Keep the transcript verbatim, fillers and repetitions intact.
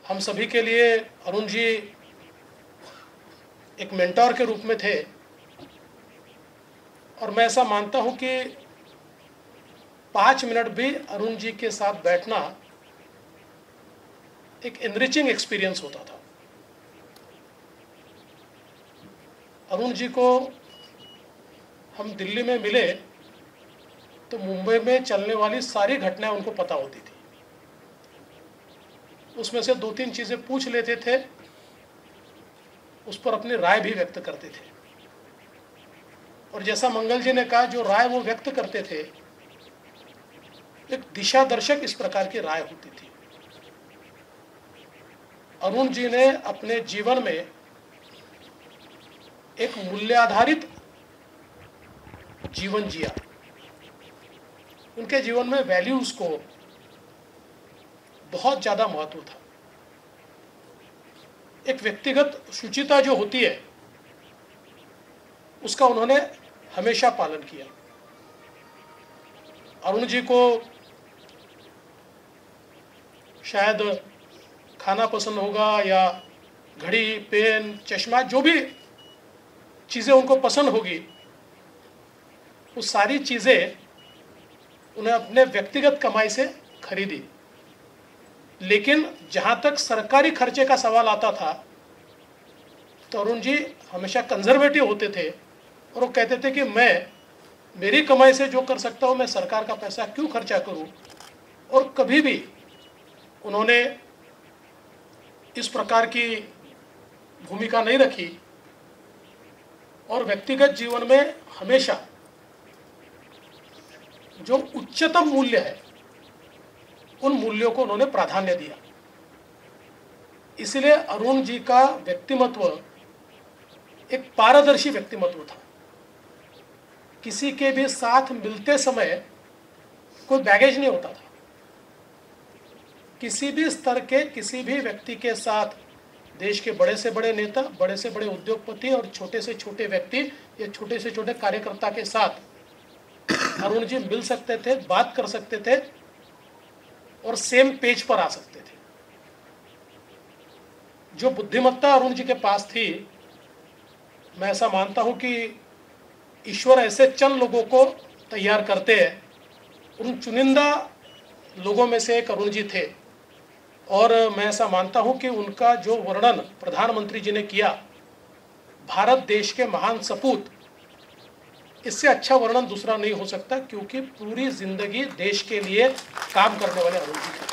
हम सभी के लिए अरुण जी एक मेंटोर के रूप में थे और मैं ऐसा मानता हूं कि पाँच मिनट भी अरुण जी के साथ बैठना एक एनरिचिंग एक्सपीरियंस होता था। अरुण जी को हम दिल्ली में मिले तो मुंबई में चलने वाली सारी घटनाएं उनको पता होती थी। उसमें से दो तीन चीज़ें पूछ लेते थे, उस पर अपनी राय भी व्यक्त करते थे। और जैसा मंगल जी ने कहा, जो राय वो व्यक्त करते थे एक दिशा दर्शक इस प्रकार की राय होती थी। अरुण जी ने अपने जीवन में एक मूल्याधारित जीवन जिया। उनके जीवन में वैल्यूज को बहुत ज्यादा महत्व था। एक व्यक्तिगत शुचिता जो होती है उसका उन्होंने हमेशा पालन किया। अरुण जी को शायद खाना पसंद होगा या घड़ी, पेन, चश्मा, जो भी चीज़ें उनको पसंद होगी, वो सारी चीज़ें उन्हें अपने व्यक्तिगत कमाई से खरीदी। लेकिन जहाँ तक सरकारी खर्चे का सवाल आता था तो अरुण जी हमेशा कंजर्वेटिव होते थे और वो कहते थे कि मैं मेरी कमाई से जो कर सकता हूँ मैं सरकार का पैसा क्यों खर्चा करूँ। और कभी भी उन्होंने इस प्रकार की भूमिका नहीं रखी और व्यक्तिगत जीवन में हमेशा जो उच्चतम मूल्य है उन मूल्यों को उन्होंने प्राधान्य दिया। इसलिए अरुण जी का व्यक्तिमत्व एक पारदर्शी व्यक्तिमत्व था। किसी के भी साथ मिलते समय कोई बैगेज नहीं होता था। किसी भी स्तर के किसी भी व्यक्ति के साथ, देश के बड़े से बड़े नेता, बड़े से बड़े उद्योगपति और छोटे से छोटे व्यक्ति या छोटे से छोटे कार्यकर्ता के साथ अरुण जी मिल सकते थे, बात कर सकते थे और सेम पेज पर आ सकते थे। जो बुद्धिमत्ता अरुण जी के पास थी, मैं ऐसा मानता हूं कि ईश्वर ऐसे चंद लोगों को तैयार करते हैं। उन चुनिंदा लोगों में से एक अरुण जी थे और मैं ऐसा मानता हूं कि उनका जो वर्णन प्रधानमंत्री जी ने किया, भारत देश के महान सपूत, इससे अच्छा वर्णन दूसरा नहीं हो सकता, क्योंकि पूरी जिंदगी देश के लिए काम करने वाले अरुण जी थे।